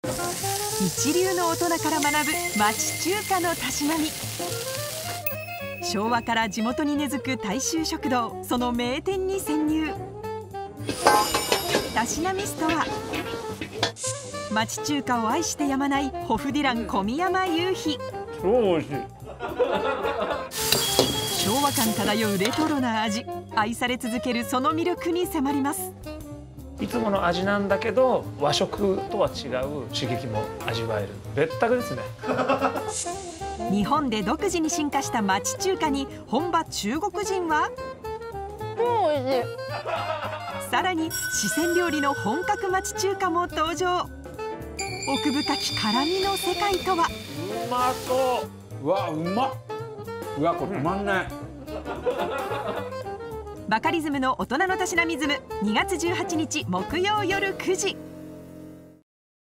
一流の大人から学ぶ町中華のたしなみ。昭和から地元に根付く大衆食堂、その名店に潜入。たしなみストア。町中華を愛してやまないホフディラン小宮山雄飛。 超美味しい。 昭和感漂うレトロな味、愛され続けるその魅力に迫ります。 いつもの味なんだけど和食とは違う刺激も味わえる別格ですね。 日本で独自に進化した町中華に本場中国人は美味しい。 さらに四川料理の本格町中華も登場。奥深き辛みの世界とは。 うまそう。 うわ、うまっ。うわ、これ止まんない。 バカリズムの大人のたしなみズム、2月18日木曜夜9時。